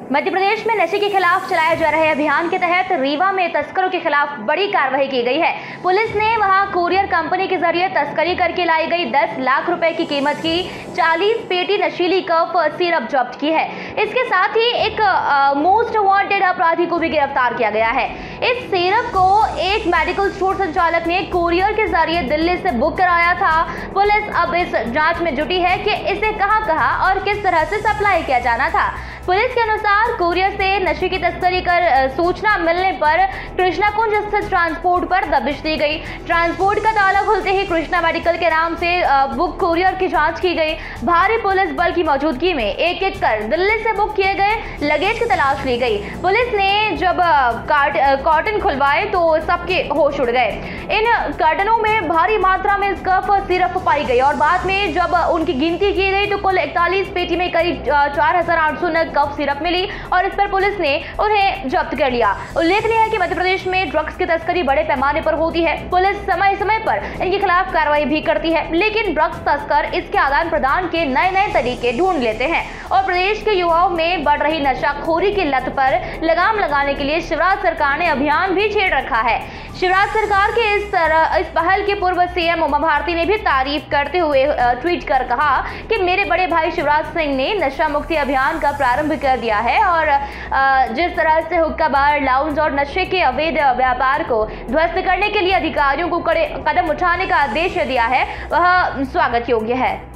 मध्य प्रदेश में नशे के खिलाफ चलाए जा रहे अभियान के तहत रीवा में तस्करों के खिलाफ बड़ी कार्रवाई की गई है। पुलिस ने वहां कुरियर कंपनी के जरिए तस्करी करके लाई गई 10 लाख रुपए की कीमत की 40 पेटी नशीली कफ सिरप जब्त की है। इसके साथ ही एक मोस्ट वांटेड अपराधी को भी गिरफ्तार किया गया है। इस सिरप को एक मेडिकल स्टोर संचालक ने कुरियर के जरिए दिल्ली से बुक कराया था। पुलिस अब इस जांच में जुटी है कि इसे कहां और किस तरह से सप्लाई किया जाना था। पुलिस के अनुसार कुरियर से नशे की तस्करी कर सूचना मिलने पर कृष्णा कुंज स्थित ट्रांसपोर्ट पर दबिश दी गई। ट्रांसपोर्ट का ताला खुलते ही कृष्णा मेडिकल के नाम से बुक कुरियर की जांच की गई। भारी पुलिस बल की मौजूदगी में एक एक कर दिल्ली से बुक किए गए लगेज की तलाश ली गई। पुलिस ने जब कार्टन खुलवाए तो सबके होश उड़ गए। इन कार्टनों में भारी मात्रा में कफ सिरप पाई गई और बाद में जब उनकी गिनती की गई तो कुल 41 पेटी में करीब 4800 नग कफ सिरप मिली और इस पर पुलिस ने उन्हें जब्त कर लिया। उल्लेखनीय है कि मध्य प्रदेश में ड्रग्स की तस्करी बड़े पैमाने पर होती है। पुलिस समय समय पर इनके खिलाफ कार्रवाई भी करती है, लेकिन ड्रग्स तस्कर इसके आदान प्रदान के नए तरीके ढूंढ लेते हैं और प्रदेश के युवाओं में बढ़ रही नशाखोरी की लत पर लगाम लगाने के लिए शिवराज सरकार ने अभियान भी छेड़ रखा है। शिवराज सरकार के इस पहल की पूर्व सीएम उमा भारती ने भी तारीफ करते हुए ट्वीट कर कहा कि मेरे बड़े भाई शिवराज सिंह ने नशा मुक्ति अभियान का प्रारंभ कर दिया है और जिस तरह से हुक्का बार, लाउंज और नशे के अवैध व्यापार को ध्वस्त करने के लिए अधिकारियों को कड़े कदम उठाने का आदेश दिया है वह स्वागत योग्य है।